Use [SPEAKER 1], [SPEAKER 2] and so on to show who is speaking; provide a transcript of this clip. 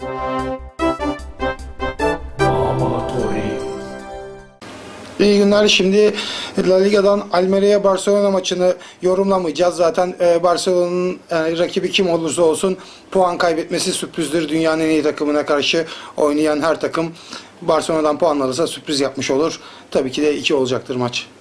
[SPEAKER 1] İyi günler. Şimdi La Liga'dan Almeria Barcelona maçını yorumlamayacağız. Zaten Barcelona'nın rakibi kim olursa olsun puan kaybetmesi sürprizdir. Dünyanın en iyi takımına karşı oynayan her takım Barcelona'dan puan alırsa sürpriz yapmış olur. Tabii ki de 2 olacaktır maç.